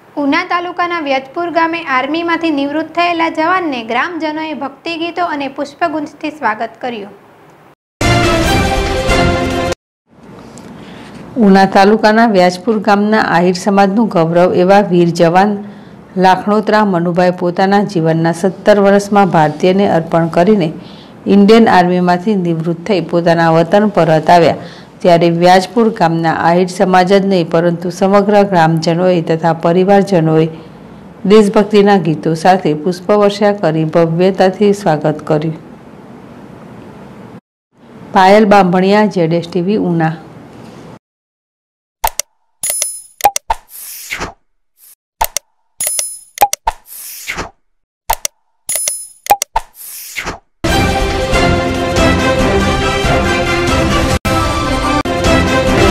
ઉના તાલુકાના વ્યાજપુર ગામે આર્મીમાંથી નિવૃત્ત થયેલા જવાનને ગ્રામજનોએ ભક્તિ ગીતો અને પુષ્પગુચ્છથી સ્વાગત કર્યું. ઉના તાલુકાના વ્યાજપુર ગામના આહિર સમાજનું ગૌરવ એવા વીર જવાન લાખણોત્રા મનુભાઈ પોતાના જીવનના 17 વર્ષમાં ભારતીયને અર્પણ કરીને ઇન્ડિયન આર્મીમાંથી નિવૃત્ત થઈ પોતાના વતન પરત આવ્યા. ત્યારે વ્યાજપુર ગામના આહિર સમાજ જ નહીં પરંતુ સમગ્ર ગ્રામજનોએ તથા પરિવારજનોએ દેશભક્તિના ગીતો સાથે પુષ્પવર્ષા કરી ભવ્યતાથી સ્વાગત કર્યું. પાયલ બાંભણિયા, ZSTV ઉના.